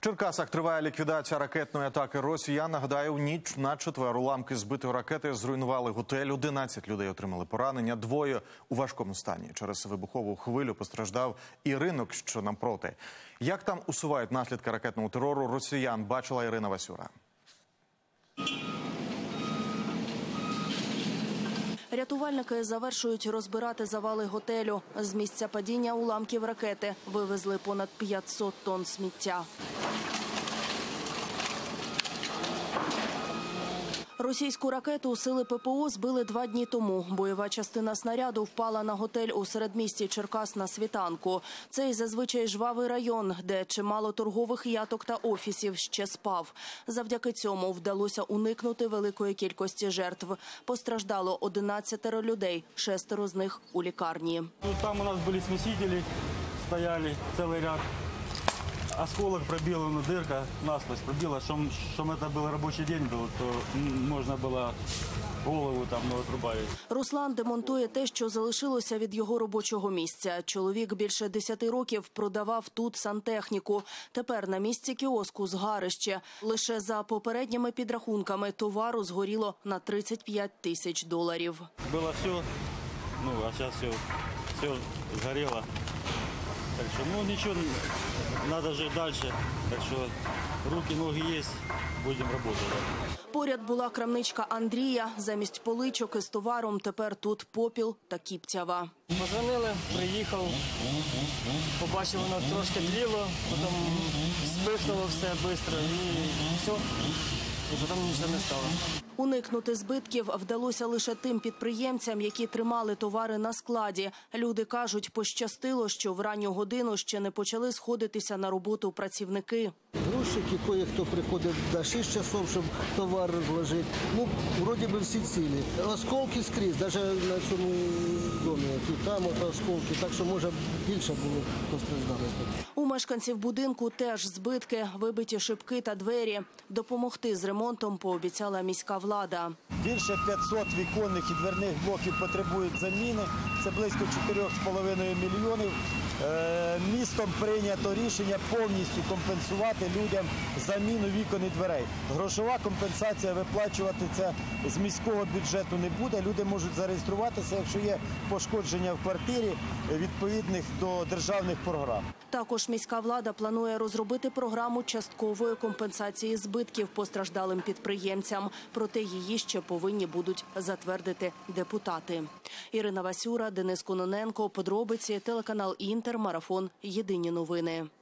Черкасах триває ліквідація ракетної атаки росіян. Нагадаю, в ніч на четвер уламки збитої ракети зруйнували готель. 11 людей отримали поранення, 2 у важкому стані. Через вибухову хвилю постраждав і ринок, що навпроти. Як там усувають наслідки ракетного терору росіян, бачила Ірина Васюра. Рятувальники завершують розбирати завали готелю. З місця падіння уламків ракети вивезли понад 500 тонн сміття. Російську ракету сили ППО збили 2 дні тому. Бойова частина снаряду впала на готель у середмісті Черкас на світанку. Цей зазвичай жвавий район, де чимало торгових яток та офісів ще спав. Завдяки цьому вдалося уникнути великої кількості жертв. Постраждало 11 людей, 6 з них у лікарні. Там у нас були смесители, стояли целый ряд. Осколок пробила, дырка насквозь пробила. Чтобы это был рабочий день, то можно было голову там отрубать. Руслан демонтує те, що залишилося від його робочого місця. Чоловік більше 10 років продавав тут сантехніку. Тепер на місці кіоску згарище. Лише за попередніми підрахунками товару згоріло на $35 тисяч. Было все, а сейчас все сгорело. Так что, ничего, надо жить дальше. Так что руки, ноги есть, будем работать. Поряд була крамничка Андрія. Замість поличок із товаром тепер тут попіл та кіптява. Позвонили, приїхав, побачив, воно трошки тліло, потім спихнуло все швидко і все. І потім нічого не стало. Уникнути збитків вдалося лише тим підприємцям, які тримали товари на складі. Люди кажуть, пощастило, що в ранню годину ще не почали сходитися на роботу працівники. Грузчики, кое-хто приходить до 6 часов, щоб товар розложити. Вроді би всі цілі. Осколки скрізь, навіть на цьому домі. Там осколки, так що може більше було постраждалих. У мешканців будинку теж збитки, вибиті шибки та двері. Допомогти з ремонтом пообіцяла міська влада. Більше 500 віконних і дверних блоків потребують заміни. Це близько 4,5 мільйонів. Містом прийнято рішення повністю компенсувати людям заміну вікон і дверей. Грошова компенсація виплачувати це з міського бюджету не буде. Люди можуть зареєструватися, якщо є пошкодження в квартирі, відповідних до державних програм. Також міська влада планує розробити програму часткової компенсації збитків постраждалим підприємцям. Проте її ще повинні будуть затвердити депутати. Ірина Васюра, Денис Кононенко. Подробиці, телеканал Інтер, марафон «Єдині новини».